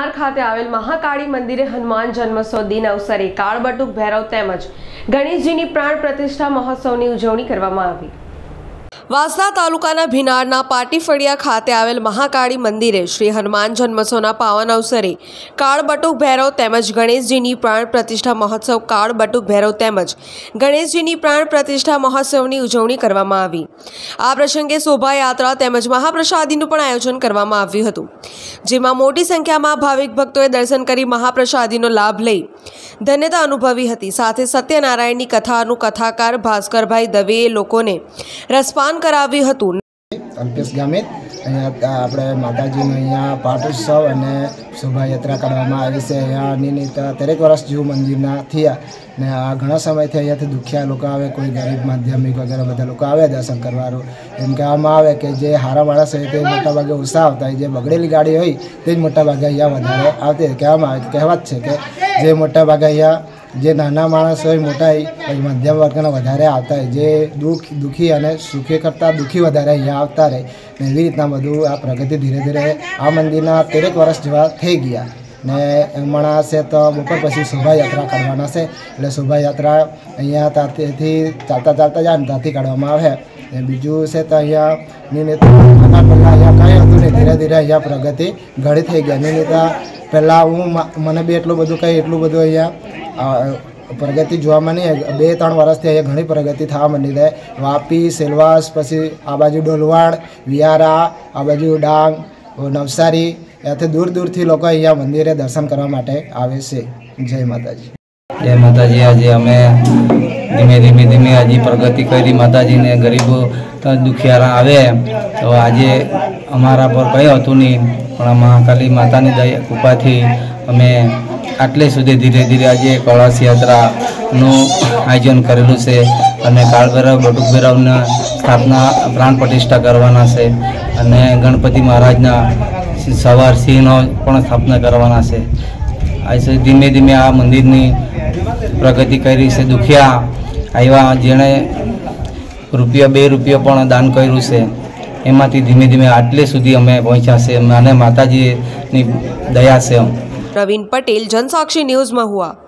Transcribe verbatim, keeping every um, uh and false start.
ગિરનાર ખાતે આવેલ મહાકાળી મંદિરે હનુમાન જન્મોત્સવ દિન અવસરે કાળબટુક ભૈરવ તેમજ ગણેશજીની પ્રાણ પ્રતિષ્ઠા મહોત્સવની ઉજવણી કરવામાં આવી। વાંસદા તાલુકાના ભીનારના પાટીફળિયા ખાતે આવેલ મહાકાળી મંદિરે શ્રી હનુમાન જન્મોત્સવના પાવન અવસરે કાળબટુક ભૈરવ તેમજ ગણેશજીની પ્રાણ પ્રતિષ્ઠા મહોત્સવ કાળબટુક ભૈરવ તેમજ ગણેશજીની પ્રાણ પ્રતિષ્ઠા મહોત્સવની ઉજવણી કરવામાં આવી। આ પ્રસંગે શોભાયાત્રા તેમજ મહાપ્રસાદીનું પણ આયોજન કરવામાં આવ્યું હતું, જેમાં મોટી સંખ્યામાં ભાવિક ભક્તોએ દર્શન કરી મહાપ્રસાદીનો લાભ લઈ ધન્યતા અનુભવી હતી। સાથે સત્યનારાયણની કથાનું કથાકાર ભાસ્કરભાઈ દવેએ લોકોને રસપાન કરાવ્યું હતું। અલ્પેશ ગામિત આપણે માતાજીનો અહીંયા પાટોત્સવ અને શોભાયાત્રા કરવામાં આવી છે। અહીંયા નિમિત્ત દરેક વર્ષ જેવું મંદિરના થયા ને આ ઘણા સમયથી અહીંયાથી દુખિયા લોકો આવે, કોઈ ગરીબ માધ્યમિક વગેરે બધા લોકો આવે દર્શન કરવાનું। એમ કહેવામાં આવે કે જે સારા માણસ હોય તે મોટાભાગે ઓછા આવતા હોય, જે બગડેલી ગાડી હોય તે જ મોટાભાગે અહીંયા વધારે આવતી। કહેવામાં આવે કહેવત છે કે જે મોટાભાગે અહીંયા જે નાના માણસ હોય મોટા હોય મધ્યમ વર્ગના વધારે આવતા હોય, જે દુઃખ દુઃખી અને સુખી કરતાં દુઃખી વધારે અહીંયા આવતા રહે ને એવી રીતના બધું આ પ્રગતિ ધીરે ધીરે આ મંદિરના તેરેક વર્ષ જેવા થઈ ગયા ને હમણાં છે તો બપોર પછી શોભાયાત્રા કાઢવાના છે। એટલે શોભાયાત્રા અહીંયા ત્યાંથી ચાલતા ચાલતા જાય ને ત્યાંથી કાઢવામાં આવે। ને બીજું છે તો અહીંયા નિમિત્ત પહેલાં અહીંયા કંઈ હતું નહીં, ધીરે ધીરે અહીંયા પ્રગતિ ઘણી થઈ ગયા। નિમિત્ત પહેલાં હું મને બી એટલું બધું કંઈ એટલું બધું અહીંયા પ્રગતિ જોવામાં નહીં, બે ત્રણ વર્ષથી અહીંયા ઘણી પ્રગતિ થવા માંડી છે। વાપી, સેલવાસ, પછી આ બાજુ ડોલવાડ, વિયારા, આ બાજુ ડાંગ, નવસારી, ત્યાંથી દૂર દૂરથી લોકો અહીંયા મંદિરે દર્શન કરવા માટે આવે છે। જય માતાજી। જય માતાજી। આજે અમે ધીમે ધીમે ધીમે હજી પ્રગતિ કરી માતાજીને ગરીબો દુખિયારા આવે તો આજે અમારા પર કંઈ હતું નહીં, પણ મહાકાળી માતાની દયા કૃપાથી અમે આટલે સુધી ધીરે ધીરે આજે કળશ યાત્રાનું આયોજન કરેલું છે અને કાળભૈરવ બટુક ભૈરવના સ્થાપના પ્રાણ પ્રતિષ્ઠા કરવાના છે અને ગણપતિ મહારાજના સવાર સિંહનો પણ સ્થાપના કરવાના છે। આજે ધીમે ધીમે આ મંદિરની પ્રગતિ કરી છે। દુખિયા આવ્યા જેણે રૂપિયા બે રૂપિયા પણ દાન કર્યું છે, એમાંથી ધીમે ધીમે આટલે સુધી અમે પહોંચ્યા છે અને માતાજીની દયા છે। પ્રવીણ પટેલ, જનસાક્ષી ન્યૂઝ, મહુવા।